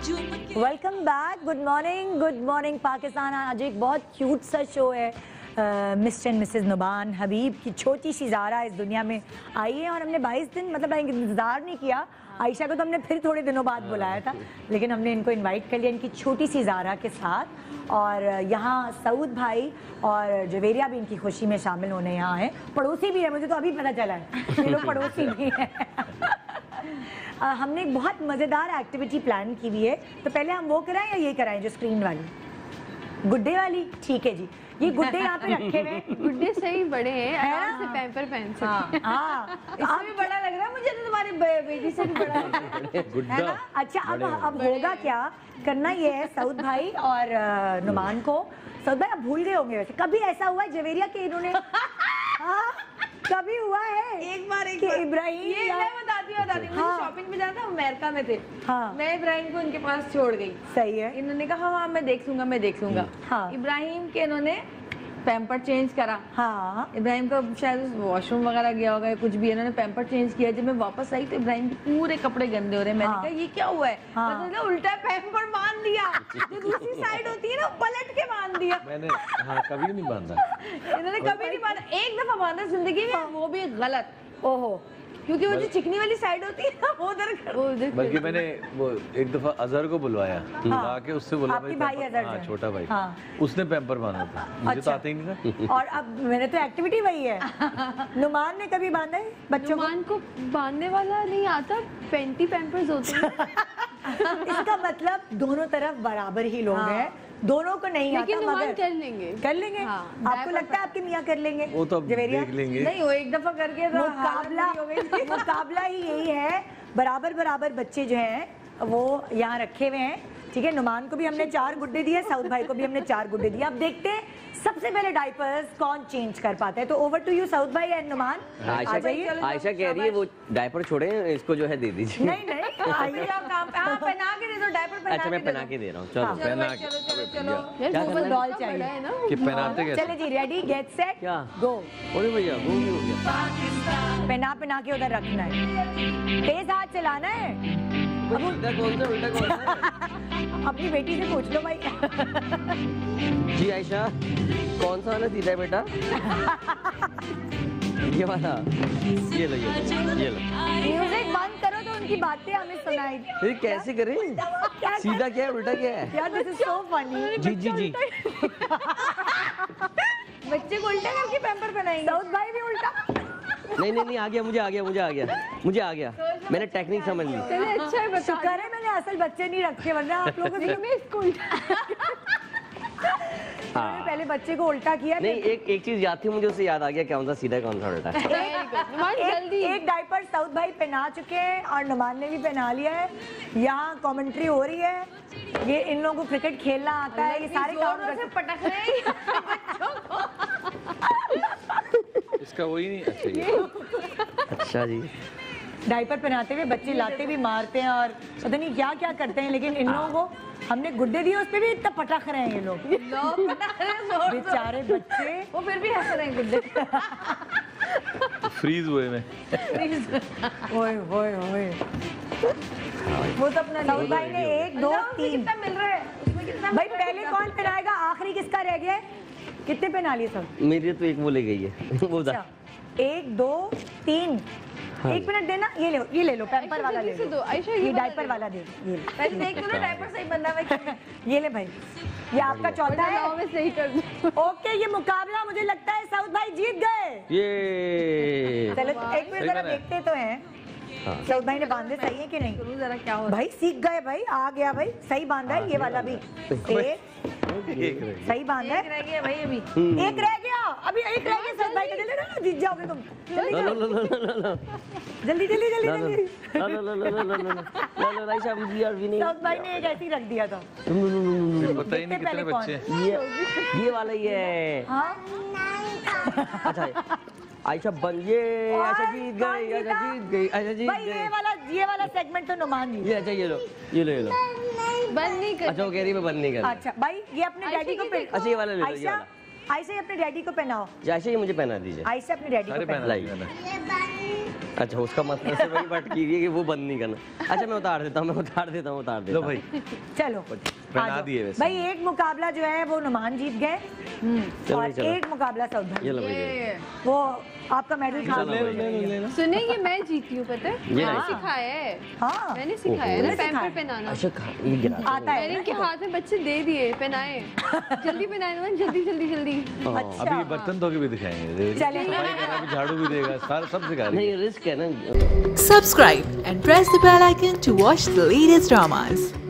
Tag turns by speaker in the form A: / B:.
A: Welcome back, good morning Pakistan. आज एक बहुत क्यूट सा शो है। Mister and missus Numan Habib की छोटी सी ज़ारा इस दुनिया में आई है और हमने 22 दिन मतलब इंतज़ार नहीं किया। आयशा को तो हमने फिर थोड़े दिनों बाद बुलाया था, लेकिन हमने इनको इनवाइट कर लिया इनकी छोटी सी ज़ारा के साथ। और यहाँ सऊद भाई और जवेरिया भी इनकी खुशी में शामिल होने यहाँ हैं। पड़ोसी भी है, मुझे तो अभी पता चला है ये लोग पड़ोसी भी हैं। हमने एक बहुत मज़ेदार एक्टिविटी प्लान की हुई है, तो पहले हम वो कराएं या ये कराएं जो स्क्रीन वाली गुड्डे वाली? ठीक है जी, ये गुड्डे यहाँ पे रखे हुए हैं।
B: गुड्डे सही बड़े हैं, आराम से पैम्पर पहन सकते हैं।
A: हाँ,
C: इससे भी बड़ा लग रहा है मुझे तो, तुम्हारी बेटी से भी बड़ा
A: है ना। अच्छा, अब होगा क्या, करना ये है सऊद भाई और नुमान को। सऊद भाई अब भूल गए होंगे वैसे, कभी ऐसा हुआ है जवेरिया के इन्होंने कभी हुआ है
C: एक बार
A: इब्राहिम?
C: ये मैं बताती हूँ मुझे शॉपिंग पे जाना था, अमेरिका में थे। हाँ। मैं इब्राहिम को इनके पास छोड़ गई।
A: सही है।
C: इन्होंने कहा हाँ मैं देख लूंगा। हाँ। इब्राहिम के इन्होंने पैम्पर चेंज करा। हाँ। इब्राहिम का शायद वॉशरूम वगैरह गया होगा, कुछ भी। इन्होंने पैम्पर चेंज किया। जब मैं वापस आई तो इब्राहिम के पूरे कपड़े गंदे हो रहे हैं। मैंने कहा ये क्या हुआ है? मैंने उल्टा पैम्पर बांध दिया, जो दूसरी साइड होती है ना पलट के बांध दिया।
D: मैंने कभी नहीं बांधा।
C: इन्होंने कभी नहीं बांधा, एक दफा बांधा जिंदगी में, वो भी गलत।
A: ओहो,
C: क्योंकि वो जो चिकनी वाली साइड होती है ना वो उधर।
D: बल्कि मैंने वो एक दफा अजहर को बुलवाया, आके उससे बोला
A: आपकी भाई अजहर,
D: हाँ छोटा भाई,
A: हाँ।
D: उसने पैम्पर बांधा था, मुझे तो आता ही नहीं था।
A: और अब मैंने तो एक्टिविटी वही है। नुमान ने कभी बांधा है बच्चों को?
B: नुमान को बांधने वाला नहीं आता, पेंटी पैम्पर्स होते हैं।
A: इसका मतलब दोनों तरफ बराबर ही लोग हैं, दोनों को नहीं आता,
B: लेकिन
A: मगर
B: कर लेंगे।
A: हाँ, आपको लगता है आपके मियाँ कर लेंगे?
D: वो तो देख लेंगे।
C: नहीं, वो एक दफा करके तो
A: मुकाबला ही यही है। बराबर बच्चे जो हैं वो यहाँ रखे हुए हैं। ठीक है, नुमान को भी हमने 4 गुड्डे दिए, सऊद भाई को भी हमने 4 गुड्डे दिए। अब देखते हैं सबसे पहले डायपर्स कौन चेंज कर पाता है। तो ओवर टू यू सऊद भाई एंड नुमान।
E: आयशा कह रही है वो डायपर छोड़े, इसको जो है दे दीजिए।
A: नहीं आइए
C: पहना के दे दो, डायपर
E: अच्छा मैं पहना के दे रहा हूँ। चलो
D: पहना के
C: चलो
A: डॉल चाहिए
B: ना
D: कि पहनाते कैसे?
A: चले जी, रेडी गेट सेट गो।
E: अरे भैया वो भी हो गया।
A: पहना के उधर रखना है, तेज हाथ चलाना है।
E: उल्टा कौन सा?
A: अपनी बेटी से पूछ लो भाई।
E: जी आयशा, कौन सा वाला सीधा है बेटा? ये वाला, ये लो।
A: म्यूजिक बंद करो तो उनकी बातें हमें सुनाई।
E: ये कैसे करें? सीधा क्या है, उल्टा क्या है?
A: यार दिस इज सो फनी।
E: जी।
C: बच्चे को उल्टा करके पैम्पर पहनाएंगे।
A: सऊद भाई भी उल्टा।
E: नहीं आ गया, मुझे आ गया। मैंने टेक्निक समझ ली।
A: चलिए अच्छा है, शुक्र है मैंने असल बच्चे नहीं रखे, वरना आप लोगों ने इसको पहले बच्चे को उल्टा किया।
E: नहीं, एक चीज याद थी मुझे, उससे याद आ गया कौन सा सीधा है कौन सा उल्टा है।
A: एक डायपर सऊद भाई पहना चुके हैं और नुमान ने भी पहना लिया है। यहाँ कमेंट्री हो रही है, ये इन लोगों को क्रिकेट खेलना आता है, ये सारे काम
C: से पटक रहे हैं।
D: इसका वही नहीं।
E: अच्छा जी,
A: डायपर पहनाते हुए बच्चे लाते भी मारते हैं और पता नहीं क्या क्या करते हैं, लेकिन इन लोगों को हमने गुड्डे दिए, उस पर भी इतना पटक रहे हैं ये लोग। बेचारे बच्चे,
C: वो फिर भी हंस रहे हैं गुड्डे।
D: फ्रीज हुए में।
A: ओए
C: वो तो अपना
A: सऊद भाई ने 1 2 3
C: कितना मिल रहा है उसमें? कितना
A: भाई पहले कौन पहनाएगा, आखिरी किसका रह गया है? कितने पहना लिए सब?
E: मेरी तो एक वो ले गई है। वो
A: 1 2 3। एक मिनट देना, ये ले लो पैम्पर वाला ले लो।
B: आयशा
A: ये डायपर वाला दे दो।
C: पहले देख लो ना डायपर सही बंदा है।
A: ये ले भाई, ये आपका चौथा है।
B: मैं सही कर दूं।
A: ओके, ये मुकाबला मुझे लगता है सऊद भाई जीत गए।
E: ये
A: चलो एक मिनट जरा देखते तो हैं सऊद भाई ने बांधे सही है कि नहीं।
C: जरा क्या हो
A: भाई सीख गए भाई, आ गया भाई, सही बांधा है ये वाला भी। एक सही बांधा है,
C: रह गया भाई, अभी
A: एक रह गया, अभी एक रह गया। सऊद भाई का ले लो, जीत जाओगे तुम। जल्दी सऊद भाई ने एक ऐसे ही रख दिया था।
D: पता ही नहीं कितने बच्चे हैं।
E: ये वाला ही है। अच्छा आयशा बन, ये आयशा जीत गई, आयशा जीत
A: भाई
E: गई।
A: ये वाला सेगमेंट तो नुमान जी।
E: ये अच्छा ये लो।
B: बंद नहीं कर।
E: अच्छा वो कह रही मैं बंद नहीं कर।
A: अच्छा भाई, ये अपने डैडी को
E: अच्छा ये वाला ले लो, ये वाला।
A: आयशा अपने डैडी को पहनाओ।
E: आयशा ये मुझे पहना दीजिए।
A: आयशा अपने डैडी को पहना।
E: अच्छा उसका मतलब से वही बात की कि वो बंद नहीं करना। अच्छा मैं उतार देता हूँ।
D: लो भाई
A: चलो
D: पहना दिए वैसे।
A: भाई एक मुकाबला जो है वो नुमान जीत गए और एक मुकाबला सौदा।
E: ये लो भाई।
A: वो आपका मेडल खा
B: सुने ये मैं जीती हूँ पता है,
E: ये
B: मैंने
E: ना।
B: सिखाया है।
A: हाँ
B: मैंने सिखाया है ना पैम्पर पहनाना।
E: अच्छा ये गिरा।
A: आता
B: मैंने
A: है
B: इनके हाथ में बच्चे दे दिए, पहनाए। जल्दी पहनाए ना, जल्दी जल्दी जल्दी।
D: अभी ये बर्तन धो के भी दिखाएंगे,
A: चलेगा।
D: सफाई करना भी, झाड़ू भी देगा, सारा सब सिखा देंगे।
E: नहीं रिस्क है ना।
F: Subscribe and press the bell icon to watch the latest dramas.